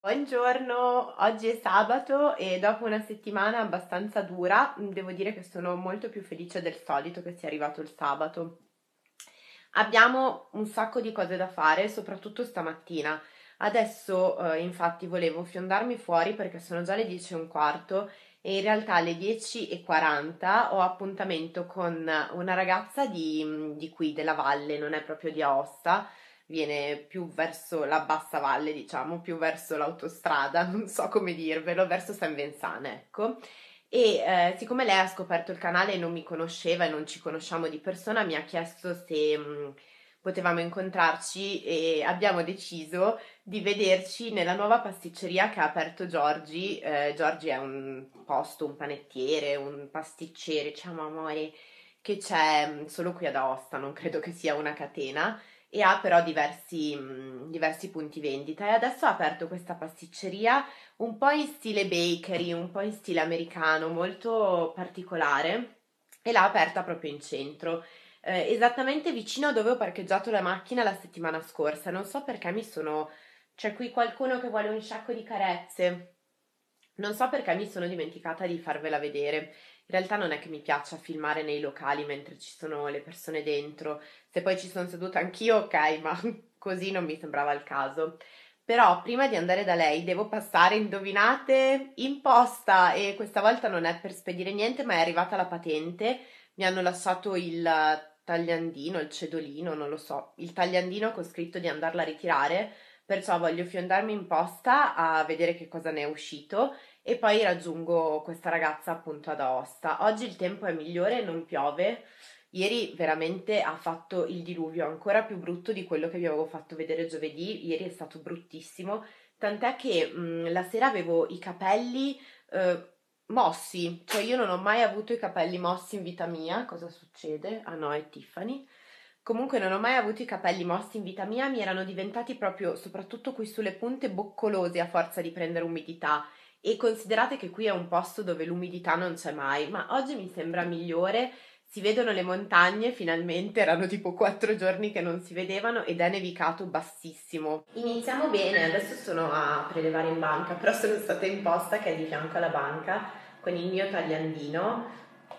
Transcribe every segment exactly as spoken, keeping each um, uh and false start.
Buongiorno, oggi è sabato e dopo una settimana abbastanza dura, devo dire che sono molto più felice del solito che sia arrivato il sabato. Abbiamo un sacco di cose da fare, soprattutto stamattina. Adesso, eh, infatti, volevo fiondarmi fuori perché sono già le dieci e un quarto e in realtà alle dieci e quaranta ho appuntamento con una ragazza di, di qui, della valle, non è proprio di Aosta, viene più verso la bassa valle, diciamo, più verso l'autostrada, non so come dirvelo, verso San Venzana, ecco. E eh, siccome lei ha scoperto il canale e non mi conosceva e non ci conosciamo di persona, mi ha chiesto se mh, potevamo incontrarci e abbiamo deciso di vederci nella nuova pasticceria che ha aperto Giorgi. Eh, Giorgi è un posto, un panettiere, un pasticcere, diciamo amore, che c'è mh, solo qui ad Aosta, non credo che sia una catena e ha però diversi, mh, diversi punti vendita e adesso ha aperto questa pasticceria un po' in stile bakery, un po' in stile americano, molto particolare e l'ha aperta proprio in centro, eh, esattamente vicino a dove ho parcheggiato la macchina la settimana scorsa. Non so perché mi sono... C'è qui qualcuno che vuole un sacco di carezze. Non so perché mi sono dimenticata di farvela vedere. In realtà non è che mi piaccia filmare nei locali mentre ci sono le persone dentro. Se poi ci sono seduta anch'io, ok, ma così non mi sembrava il caso. Però prima di andare da lei devo passare, indovinate, in posta e questa volta non è per spedire niente, ma è arrivata la patente. Mi hanno lasciato il tagliandino, il cedolino, non lo so, il tagliandino con scritto di andarla a ritirare, perciò voglio fiondarmi in posta a vedere che cosa ne è uscito e poi raggiungo questa ragazza appunto ad Aosta. Oggi il tempo è migliore, non piove. Ieri veramente ha fatto il diluvio, ancora più brutto di quello che vi avevo fatto vedere giovedì. Ieri è stato bruttissimo, tant'è che mh, la sera avevo i capelli eh, mossi, cioè io non ho mai avuto i capelli mossi in vita mia. Cosa succede? Ah no, è Tiffany. Comunque non ho mai avuto i capelli mossi in vita mia, mi erano diventati proprio, soprattutto qui sulle punte, boccolosi a forza di prendere umidità. E considerate che qui è un posto dove l'umidità non c'è mai, ma oggi mi sembra migliore. Si vedono le montagne, finalmente erano tipo quattro giorni che non si vedevano ed è nevicato bassissimo. Iniziamo bene, adesso sono a prelevare in banca, però sono stata in posta che è di fianco alla banca con il mio tagliandino,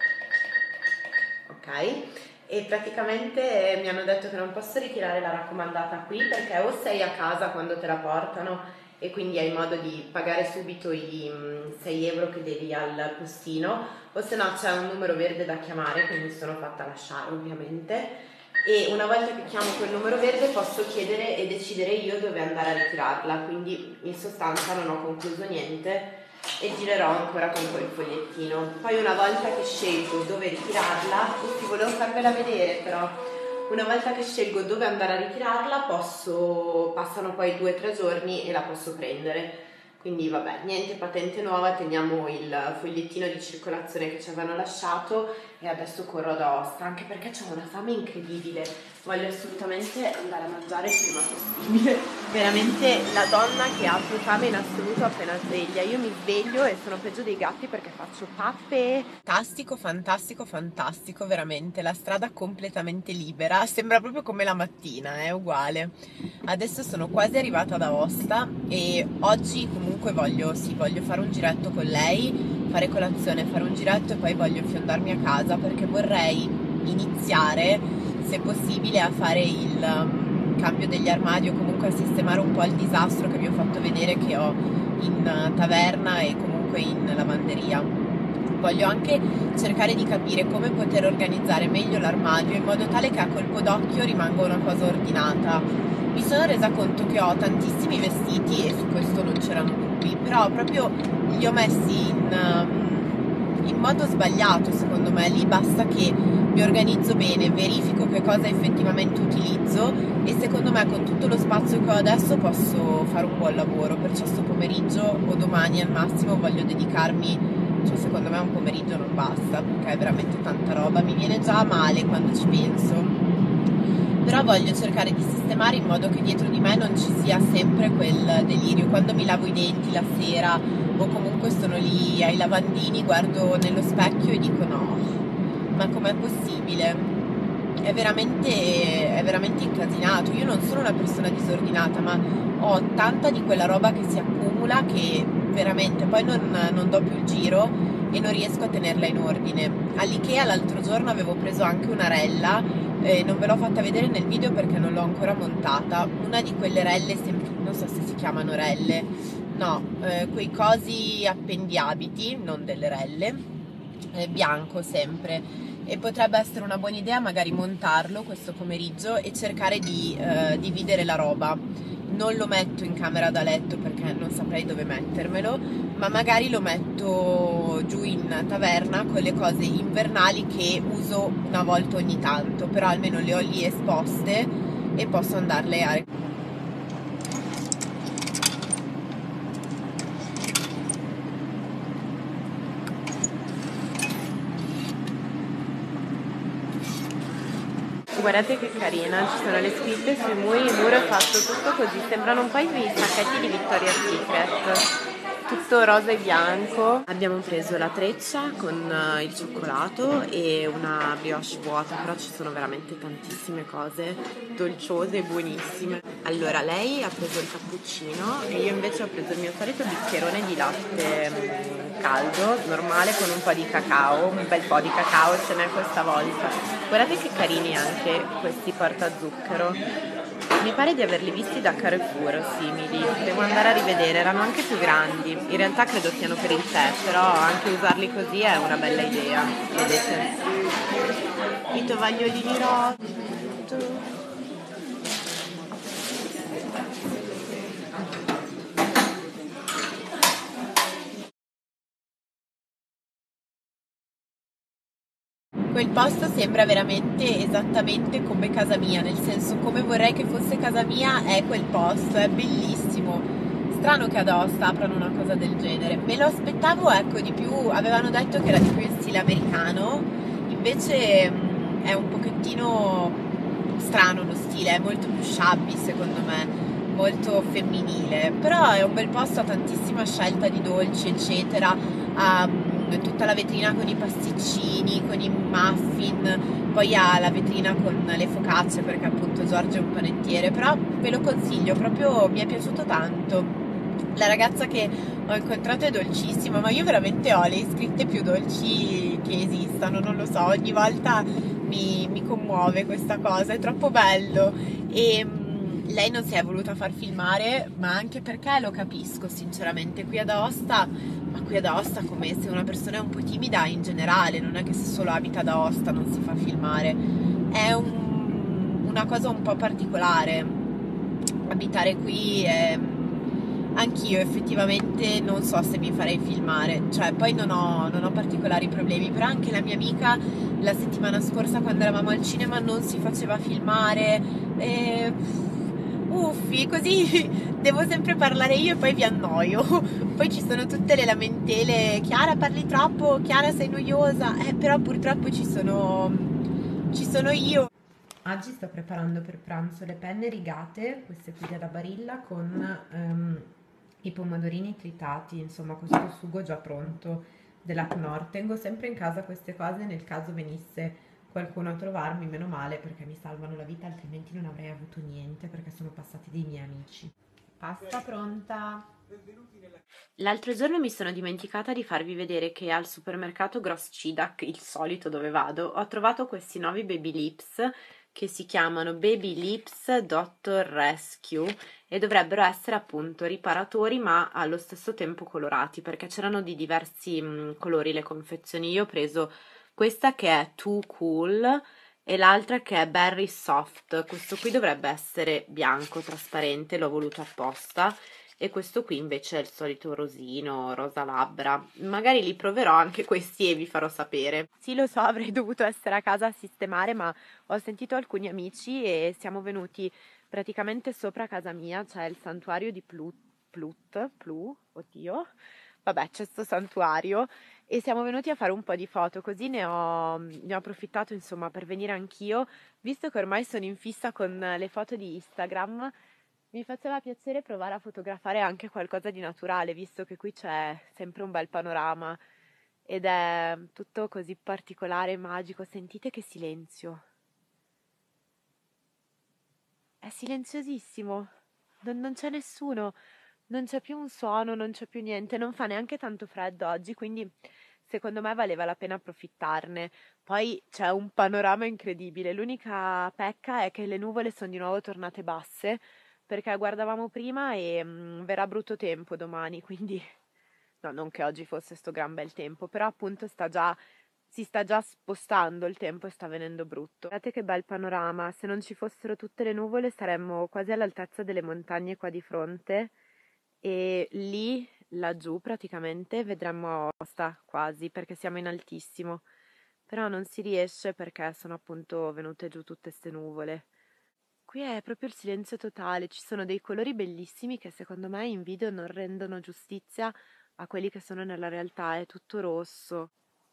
ok? E praticamente mi hanno detto che non posso ritirare la raccomandata qui perché o sei a casa quando te la portano e quindi hai modo di pagare subito i sei euro che devi al postino, o se no c'è un numero verde da chiamare che mi sono fatta lasciare ovviamente, e una volta che chiamo quel numero verde posso chiedere e decidere io dove andare a ritirarla, quindi in sostanza non ho concluso niente e girerò ancora con quel fogliettino. Poi una volta che scelgo dove ritirarla, tutti volevo farvela vedere però, una volta che scelgo dove andare a ritirarla posso, passano poi due o tre giorni e la posso prendere. Quindi vabbè, niente patente nuova, teniamo il fogliettino di circolazione che ci avevano lasciato e adesso corro ad Aosta, anche perché ho una fame incredibile, voglio assolutamente andare a mangiare il prima possibile. Veramente la donna che ha più fame in assoluto appena sveglia. Io mi sveglio e sono peggio dei gatti perché faccio pappe. Fantastico, fantastico, fantastico, veramente, la strada completamente libera, sembra proprio come la mattina, è uguale. Adesso sono quasi arrivata ad Aosta e oggi comunque voglio, sì, voglio fare un giretto con lei, fare colazione, fare un giretto e poi voglio fiondarmi a casa perché vorrei iniziare, se possibile, a fare il um, cambio degli armadi o comunque a sistemare un po' il disastro che vi ho fatto vedere che ho in uh, taverna e comunque in lavanderia. Voglio anche cercare di capire come poter organizzare meglio l'armadio in modo tale che a colpo d'occhio rimanga una cosa ordinata. Mi sono resa conto che ho tantissimi vestiti e su questo non c'erano dubbi, però proprio li ho messi in, in modo sbagliato secondo me. Lì basta che mi organizzo bene, verifico che cosa effettivamente utilizzo e secondo me con tutto lo spazio che ho adesso posso fare un buon lavoro, perciò sto pomeriggio o domani al massimo voglio dedicarmi, cioè secondo me un pomeriggio non basta perché è veramente tanta roba, mi viene già male quando ci penso. Però voglio cercare di sistemare in modo che dietro di me non ci sia sempre quel delirio. Quando mi lavo i denti la sera o comunque sono lì ai lavandini, guardo nello specchio e dico no, ma com'è possibile? è veramente, è veramente incasinato. Io non sono una persona disordinata, ma ho tanta di quella roba che si accumula che veramente poi non, non do più il giro e non riesco a tenerla in ordine. All'Ikea l'altro giorno avevo preso anche una rella, eh, non ve l'ho fatta vedere nel video perché non l'ho ancora montata, una di quelle relle, sem- non so se si chiamano relle, no, eh, quei cosi appendiabiti, non delle relle, eh, bianco sempre. E potrebbe essere una buona idea magari montarlo questo pomeriggio e cercare di eh, dividere la roba. Non lo metto in camera da letto perché non saprei dove mettermelo, ma magari lo metto giù in taverna con le cose invernali che uso una volta ogni tanto, però almeno le ho lì esposte e posso andarle a recuperare. Guardate che carina, ci sono le scritte sui muri, il muro è fatto tutto così, sembrano un po' i sacchetti di Victoria's Secret, tutto rosa e bianco. Abbiamo preso la treccia con eh, il cioccolato e una brioche vuota, però ci sono veramente tantissime cose dolciose e buonissime. Allora, lei ha preso il cappuccino e io invece ho preso il mio solito bicchierone di latte mm, caldo, normale, con un po' di cacao, un bel po' di cacao ce n'è questa volta. Guardate che carini anche questi portazucchero. Mi pare di averli visti da Carrefour, simili. Devo andare a rivedere, erano anche più grandi. In realtà credo siano per il tè, però anche usarli così è una bella idea. Vedete? I tovagliolini rotto. Quel posto sembra veramente esattamente come casa mia, nel senso come vorrei che fosse casa mia è quel posto, è bellissimo. Strano che ad Aosta aprano una cosa del genere. Me lo aspettavo, ecco, di più, avevano detto che era di più in stile americano, invece mh, è un pochettino strano lo stile, è molto più shabby secondo me, molto femminile, però è un bel posto, ha tantissima scelta di dolci, eccetera, ha mh, tutta la vetrina con i pasticcini, con i muffin, poi ha la vetrina con le focacce perché appunto Giorgio è un panettiere, però ve lo consiglio, proprio mi è piaciuto tanto. La ragazza che ho incontrato è dolcissima, ma io veramente ho le iscritte più dolci che esistano, non lo so, ogni volta mi, mi commuove questa cosa, è troppo bello. E mh, lei non si è voluta far filmare, ma anche perché lo capisco sinceramente, qui ad Aosta, ma qui ad Aosta come se una persona è un po' timida in generale, non è che se solo abita ad Aosta non si fa filmare, è un- una cosa un po' particolare, abitare qui è... Anch'io effettivamente non so se mi farei filmare, cioè poi non ho, non ho particolari problemi, però anche la mia amica la settimana scorsa quando eravamo al cinema non si faceva filmare, e... uffi, così devo sempre parlare io e poi vi annoio, poi ci sono tutte le lamentele, Chiara parli troppo, Chiara sei noiosa, eh, però purtroppo ci sono, ci sono io. Oggi sto preparando per pranzo le penne rigate, queste qui della Barilla, con ehm, i pomodorini tritati, insomma questo sugo già pronto della Knorr. Tengo sempre in casa queste cose nel caso venisse qualcuno a trovarmi, meno male perché mi salvano la vita, altrimenti non avrei avuto niente perché sono passati dei miei amici. Pasta pronta! L'altro giorno mi sono dimenticata di farvi vedere che al supermercato Gross Cidac, il solito dove vado, ho trovato questi nuovi Baby Lips che si chiamano Baby Lips Doctor Rescue e dovrebbero essere appunto riparatori ma allo stesso tempo colorati perché c'erano di diversi mh, colori le confezioni. Io ho preso questa che è Too Cool e l'altra che è Berry Soft. Questo qui dovrebbe essere bianco, trasparente, l'ho voluto apposta e questo qui invece è il solito rosino, rosa labbra. Magari li proverò anche questi e vi farò sapere. Sì, lo so, avrei dovuto essere a casa a sistemare, ma ho sentito alcuni amici e siamo venuti praticamente sopra casa mia, c'è il santuario di Plut, Plut, Plu, oddio, vabbè, c'è sto santuario e siamo venuti a fare un po' di foto, così ne ho, ne ho approfittato insomma per venire anch'io, visto che ormai sono in fissa con le foto di Instagram. Mi faceva piacere provare a fotografare anche qualcosa di naturale, visto che qui c'è sempre un bel panorama ed è tutto così particolare e magico. Sentite che silenzio. è silenziosissimo, non, non c'è nessuno, non c'è più un suono, non c'è più niente, non fa neanche tanto freddo oggi, quindi secondo me valeva la pena approfittarne. Poi c'è un panorama incredibile, l'unica pecca è che le nuvole sono di nuovo tornate basse, perché guardavamo prima e mm, verrà brutto tempo domani, quindi no, non che oggi fosse sto gran bel tempo, però appunto sta già, si sta già spostando il tempo e sta venendo brutto. Guardate che bel panorama, se non ci fossero tutte le nuvole saremmo quasi all'altezza delle montagne qua di fronte e lì, laggiù praticamente, vedremmo Aosta quasi, perché siamo in altissimo, però non si riesce perché sono appunto venute giù tutte ste nuvole. Qui è proprio il silenzio totale, ci sono dei colori bellissimi che secondo me in video non rendono giustizia a quelli che sono nella realtà, è tutto rosso.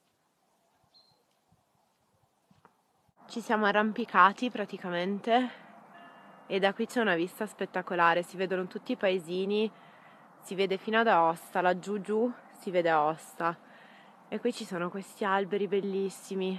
Ci siamo arrampicati praticamente e da qui c'è una vista spettacolare, si vedono tutti i paesini, si vede fino ad Aosta, laggiù giù si vede Aosta e qui ci sono questi alberi bellissimi.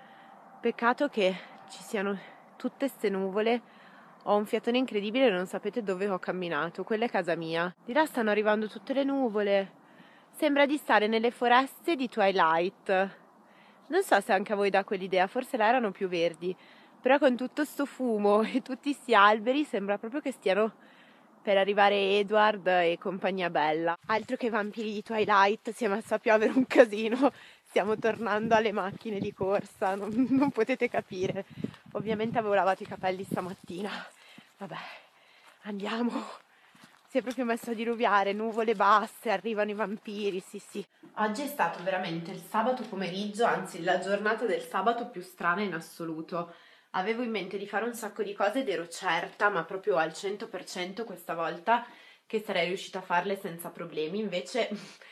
Peccato che ci siano tutte ste nuvole. Ho un fiatone incredibile e non sapete dove ho camminato. Quella è casa mia. Di là stanno arrivando tutte le nuvole. Sembra di stare nelle foreste di Twilight. Non so se anche a voi dà quell'idea, forse là erano più verdi. Però con tutto sto fumo e tutti sti alberi sembra proprio che stiano per arrivare Edward e compagnia bella. Altro che vampiri di Twilight, si è messo a piovere un casino. Stiamo tornando alle macchine di corsa, non, non potete capire. Ovviamente avevo lavato i capelli stamattina. Vabbè, andiamo. Si è proprio messo a diluviare, nuvole basse, arrivano i vampiri, sì sì. Oggi è stato veramente il sabato pomeriggio, anzi la giornata del sabato più strana in assoluto. Avevo in mente di fare un sacco di cose ed ero certa, ma proprio al cento per cento questa volta, che sarei riuscita a farle senza problemi. Invece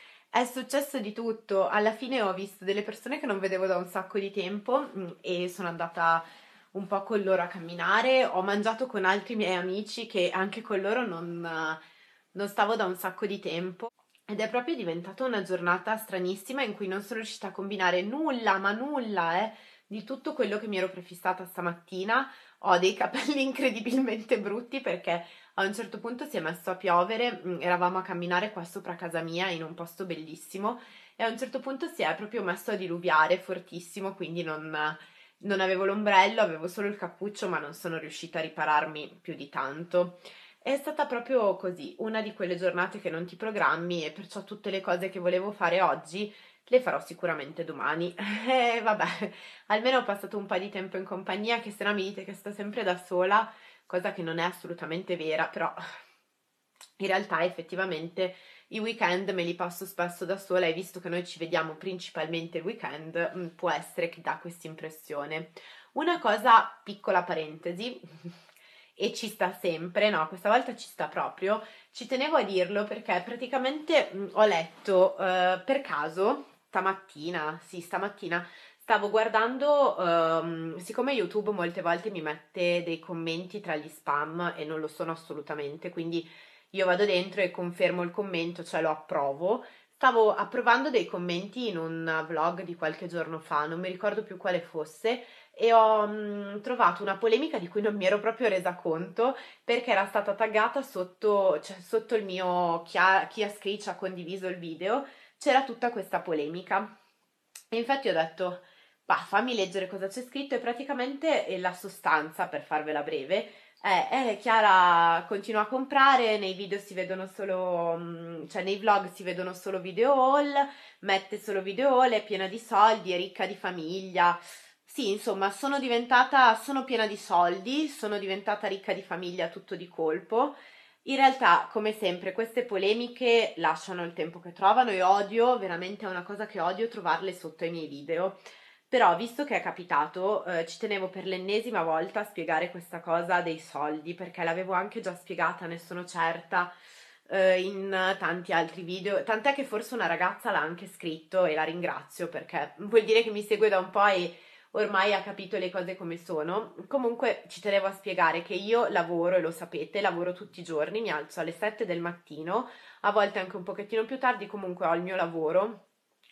è successo di tutto. Alla fine ho visto delle persone che non vedevo da un sacco di tempo mm, e sono andata un po' con loro a camminare. Ho mangiato con altri miei amici che anche con loro non, eh, non stavo da un sacco di tempo. Ed è proprio diventata una giornata stranissima in cui non sono riuscita a combinare nulla, ma nulla, eh, di tutto quello che mi ero prefissata stamattina. Ho dei capelli incredibilmente brutti perché a un certo punto si è messo a piovere, mm, eravamo a camminare qua sopra casa mia in un posto bellissimo e a un certo punto si è proprio messo a diluviare fortissimo, quindi non, non avevo l'ombrello, avevo solo il cappuccio, ma non sono riuscita a ripararmi più di tanto. È stata proprio così, una di quelle giornate che non ti programmi e perciò tutte le cose che volevo fare oggi le farò sicuramente domani. E vabbè, almeno ho passato un po' di tempo in compagnia, che se no mi dite che sto sempre da sola, cosa che non è assolutamente vera, però in realtà effettivamente i weekend me li passo spesso da sola e visto che noi ci vediamo principalmente il weekend, mm, può essere che dà questa impressione. Una cosa, piccola parentesi, e ci sta sempre, no, questa volta ci sta proprio, ci tenevo a dirlo perché praticamente mh, ho letto eh, per caso stamattina, sì, stamattina stavo guardando, ehm, siccome YouTube molte volte mi mette dei commenti tra gli spam e non lo sono assolutamente, quindi io vado dentro e confermo il commento, cioè lo approvo. Stavo approvando dei commenti in un vlog di qualche giorno fa, non mi ricordo più quale fosse, e ho mh, trovato una polemica di cui non mi ero proprio resa conto perché era stata taggata sotto, cioè, sotto il mio chi ha, chi ha scritto, ha condiviso il video, c'era tutta questa polemica. E infatti ho detto, bah, fammi leggere cosa c'è scritto e praticamente eh, la sostanza, per farvela breve, è, eh, Chiara continua a comprare, nei video si vedono solo, mm, cioè nei vlog si vedono solo video haul, mette solo video haul, è piena di soldi, è ricca di famiglia. Sì, insomma, sono diventata, sono piena di soldi, sono diventata ricca di famiglia tutto di colpo. In realtà, come sempre, queste polemiche lasciano il tempo che trovano e odio, veramente è una cosa che odio trovarle sotto ai miei video. Però, visto che è capitato, eh, ci tenevo per l'ennesima volta a spiegare questa cosa dei soldi, perché l'avevo anche già spiegata, ne sono certa, eh, in tanti altri video, tant'è che forse una ragazza l'ha anche scritto e la ringrazio perché vuol dire che mi segue da un po' e ormai ha capito le cose come sono. Comunque ci tenevo a spiegare che io lavoro, e lo sapete, lavoro tutti i giorni, mi alzo alle sette del mattino, a volte anche un pochettino più tardi, comunque ho il mio lavoro.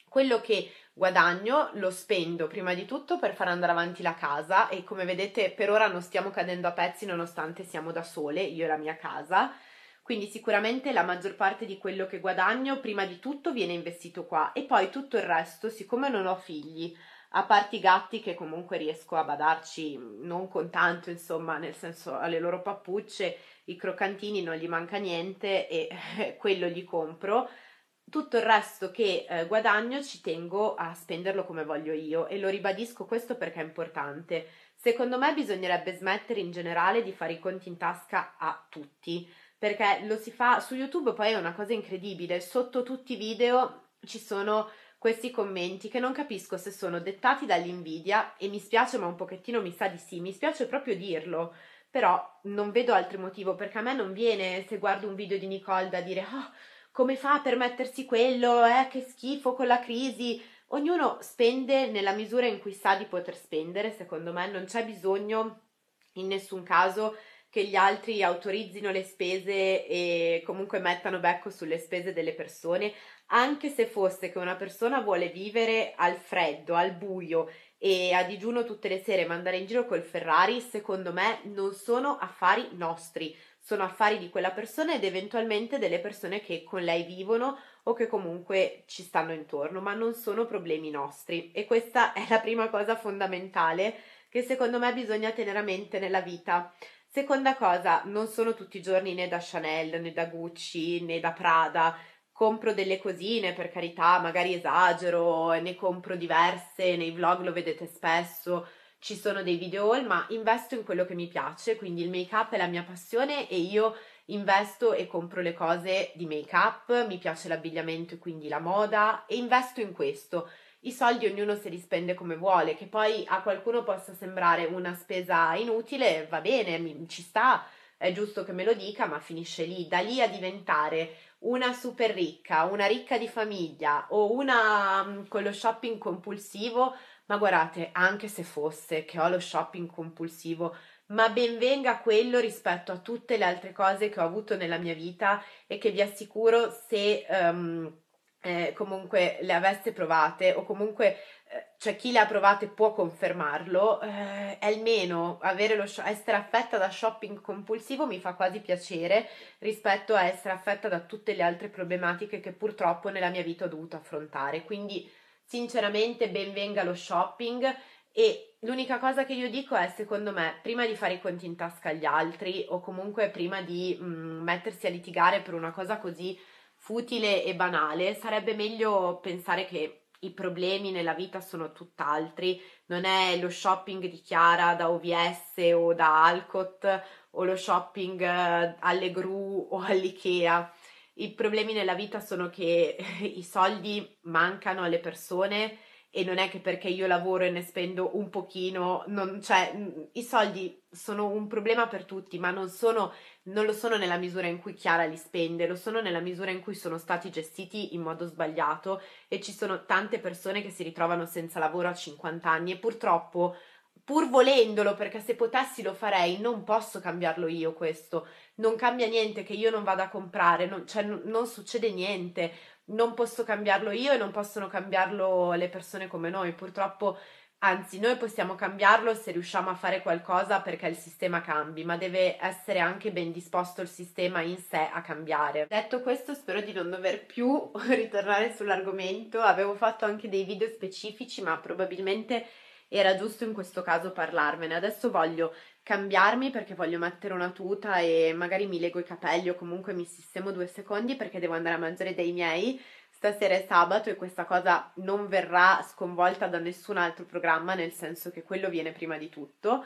Quello che guadagno lo spendo prima di tutto per far andare avanti la casa e come vedete per ora non stiamo cadendo a pezzi nonostante siamo da sole, io e la mia casa, quindi sicuramente la maggior parte di quello che guadagno prima di tutto viene investito qua e poi tutto il resto, siccome non ho figli, a parte i gatti che comunque riesco a badarci non con tanto, insomma, nel senso alle loro pappucce, i croccantini non gli manca niente e quello gli compro. Tutto il resto che eh, guadagno ci tengo a spenderlo come voglio io e lo ribadisco questo perché è importante. Secondo me bisognerebbe smettere in generale di fare i conti in tasca a tutti, perché lo si fa su YouTube, poi è una cosa incredibile, sotto tutti i video ci sono questi commenti che non capisco se sono dettati dall'invidia e mi spiace ma un pochettino mi sa di sì, mi spiace proprio dirlo, però non vedo altro motivo perché a me non viene se guardo un video di Nicole da dire oh, come fa a permettersi quello, eh, che schifo con la crisi. Ognuno spende nella misura in cui sa di poter spendere, secondo me non c'è bisogno in nessun caso che gli altri autorizzino le spese e comunque mettano becco sulle spese delle persone, anche se fosse che una persona vuole vivere al freddo, al buio e a digiuno tutte le sere, ma andare in giro col Ferrari, secondo me non sono affari nostri, sono affari di quella persona ed eventualmente delle persone che con lei vivono o che comunque ci stanno intorno, ma non sono problemi nostri. E questa è la prima cosa fondamentale che secondo me bisogna tenere a mente nella vita. Seconda cosa, non sono tutti i giorni né da Chanel, né da Gucci, né da Prada. Compro delle cosine, per carità, magari esagero, ne compro diverse, nei vlog lo vedete spesso, ci sono dei video haul, ma investo in quello che mi piace, quindi il make up è la mia passione e io investo e compro le cose di make up, mi piace l'abbigliamento e quindi la moda e investo in questo. I soldi ognuno se li spende come vuole, che poi a qualcuno possa sembrare una spesa inutile, va bene, mi, ci sta, è giusto che me lo dica, ma finisce lì. Da lì a diventare una super ricca, una ricca di famiglia o una mm, con lo shopping compulsivo, ma guardate, anche se fosse che ho lo shopping compulsivo, ma ben venga quello rispetto a tutte le altre cose che ho avuto nella mia vita e che vi assicuro se um, eh, comunque le aveste provate o comunque eh, cioè chi le ha provate può confermarlo, eh, almeno avere lo, essere affetta da shopping compulsivo mi fa quasi piacere rispetto a essere affetta da tutte le altre problematiche che purtroppo nella mia vita ho dovuto affrontare. Quindi sinceramente ben venga lo shopping e l'unica cosa che io dico è, secondo me, prima di fare i conti in tasca agli altri o comunque prima di mh, mettersi a litigare per una cosa così futile e banale, sarebbe meglio pensare che i problemi nella vita sono tutt'altri, non è lo shopping di Chiara da O V S o da Alcott o lo shopping eh, alle Gru o all'Ikea. I problemi nella vita sono che i soldi mancano alle persone e non è che perché io lavoro e ne spendo un pochino, non, cioè i soldi sono un problema per tutti, ma non sono, non lo sono nella misura in cui Chiara li spende, lo sono nella misura in cui sono stati gestiti in modo sbagliato e ci sono tante persone che si ritrovano senza lavoro a cinquanta anni e purtroppo pur volendolo, perché se potessi lo farei, non posso cambiarlo io questo, non cambia niente che io non vada a comprare, non, cioè n- non succede niente, non posso cambiarlo io e non possono cambiarlo le persone come noi, purtroppo, anzi, noi possiamo cambiarlo se riusciamo a fare qualcosa perché il sistema cambi, ma deve essere anche ben disposto il sistema in sé a cambiare. Detto questo, spero di non dover più ritornare sull'argomento, avevo fatto anche dei video specifici, ma probabilmente era giusto in questo caso parlarvene. Adesso voglio cambiarmi perché voglio mettere una tuta e magari mi lego i capelli o comunque mi sistemo due secondi perché devo andare a mangiare dai miei. Stasera è sabato e questa cosa non verrà sconvolta da nessun altro programma, nel senso che quello viene prima di tutto.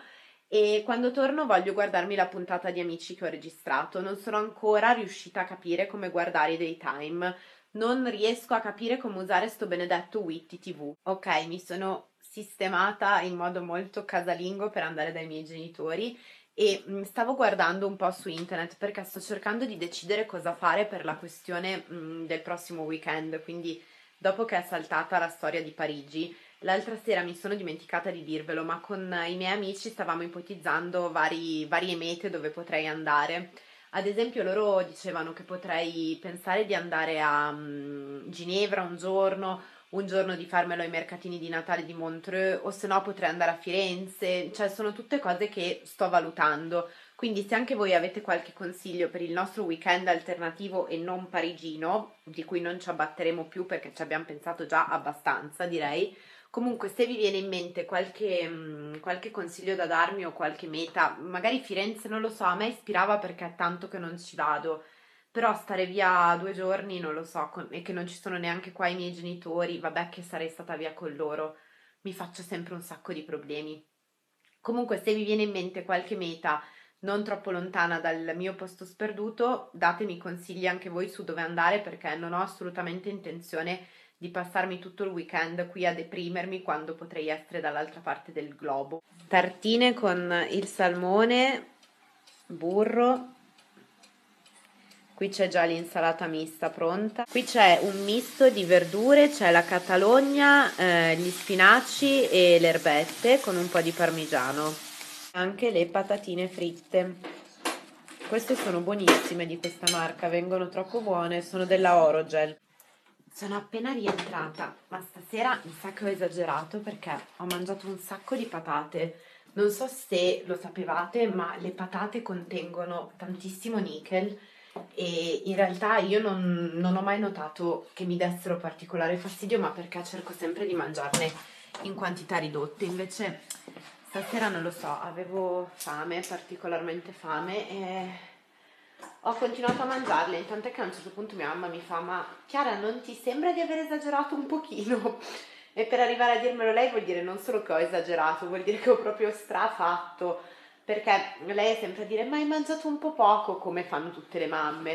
E quando torno voglio guardarmi la puntata di Amici che ho registrato. Non sono ancora riuscita a capire come guardare i daytime. Non riesco a capire come usare sto benedetto Witty T V. Ok, mi sono sistemata in modo molto casalingo per andare dai miei genitori e mh, stavo guardando un po' su internet perché sto cercando di decidere cosa fare per la questione mh, del prossimo weekend, quindi dopo che è saltata la storia di Parigi, l'altra sera mi sono dimenticata di dirvelo, ma con i miei amici stavamo ipotizzando vari, varie mete dove potrei andare. Ad esempio loro dicevano che potrei pensare di andare a mm, Ginevra un giorno, un giorno di farmelo ai mercatini di Natale di Montreux, o se no potrei andare a Firenze, cioè sono tutte cose che sto valutando. Quindi se anche voi avete qualche consiglio per il nostro weekend alternativo e non parigino, di cui non ci abbatteremo più perché ci abbiamo pensato già abbastanza, direi. Comunque, se vi viene in mente qualche, mh, qualche consiglio da darmi o qualche meta, magari Firenze, non lo so, a me ispirava perché è tanto che non ci vado, però stare via due giorni, non lo so, con- e che non ci sono neanche qua i miei genitori, vabbè che sarei stata via con loro, mi faccio sempre un sacco di problemi. Comunque, se vi viene in mente qualche meta non troppo lontana dal mio posto sperduto, datemi consigli anche voi su dove andare perché non ho assolutamente intenzione di passarmi tutto il weekend qui a deprimermi quando potrei essere dall'altra parte del globo. Tartine con il salmone, burro. Qui c'è già l'insalata mista pronta. Qui c'è un misto di verdure, c'è la catalogna, eh, gli spinaci e le erbette con un po' di parmigiano. Anche le patatine fritte. Queste sono buonissime di questa marca, vengono troppo buone, sono della Orogel. Sono appena rientrata, ma stasera mi sa che ho esagerato perché ho mangiato un sacco di patate. Non so se lo sapevate, ma le patate contengono tantissimo nickel e in realtà io non, non ho mai notato che mi dessero particolare fastidio, ma perché cerco sempre di mangiarne in quantità ridotte. Invece stasera non lo so, avevo fame, particolarmente fame e ho continuato a mangiarle, tant'è che a un certo punto mia mamma mi fa: ma Chiara, non ti sembra di aver esagerato un pochino? E per arrivare a dirmelo lei vuol dire non solo che ho esagerato, vuol dire che ho proprio strafatto, perché lei è sempre a dire ma hai mangiato un po' poco, come fanno tutte le mamme.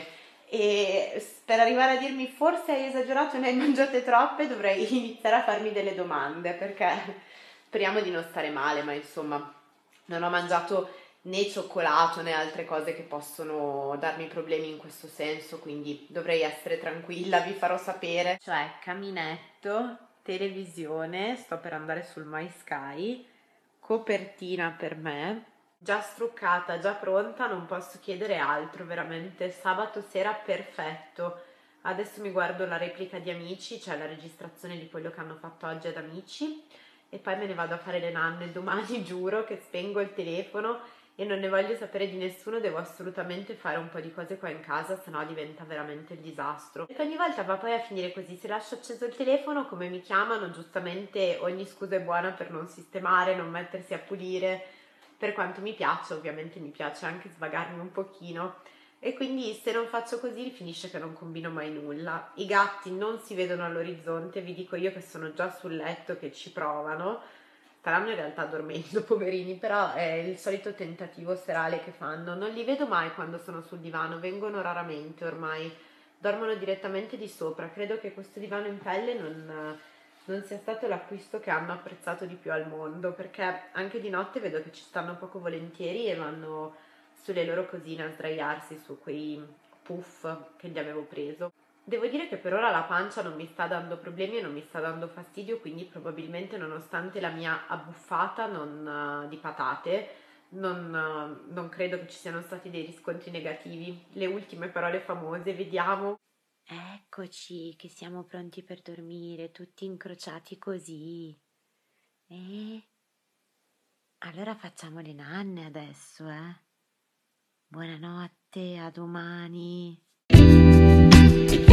E per arrivare a dirmi forse hai esagerato e ne hai mangiate troppe, dovrei iniziare a farmi delle domande, perché speriamo di non stare male, ma insomma non ho mangiato né cioccolato né altre cose che possono darmi problemi in questo senso, quindi dovrei essere tranquilla, vi farò sapere. Cioè, caminetto, televisione, sto per andare sul My Sky, copertina per me, già struccata, già pronta, non posso chiedere altro, veramente sabato sera perfetto. Adesso mi guardo la replica di Amici, cioè la registrazione di quello che hanno fatto oggi ad Amici, e poi me ne vado a fare le nanne domani, giuro che spengo il telefono e non ne voglio sapere di nessuno, devo assolutamente fare un po' di cose qua in casa, sennò diventa veramente il disastro. Perché ogni volta va poi a finire così, se lascio acceso il telefono, come mi chiamano, giustamente ogni scusa è buona per non sistemare, non mettersi a pulire, per quanto mi piace, ovviamente mi piace anche svagarmi un pochino. E quindi se non faccio così finisce che non combino mai nulla. I gatti non si vedono all'orizzonte, vi dico io che sono già sul letto che ci provano, staranno in realtà dormendo poverini, però è il solito tentativo serale che fanno. Non li vedo mai quando sono sul divano, vengono raramente ormai, dormono direttamente di sopra. Credo che questo divano in pelle non, non sia stato l'acquisto che hanno apprezzato di più al mondo, perché anche di notte vedo che ci stanno poco volentieri e vanno sulle loro cosine a sdraiarsi su quei puff che gli avevo preso. Devo dire che per ora la pancia non mi sta dando problemi e non mi sta dando fastidio, quindi probabilmente nonostante la mia abbuffata non, uh, di patate, non, uh, non credo che ci siano stati dei riscontri negativi. Le ultime parole famose, vediamo. Eccoci che siamo pronti per dormire, tutti incrociati così. Eh? Allora facciamo le nanne adesso, eh? Buonanotte, a domani.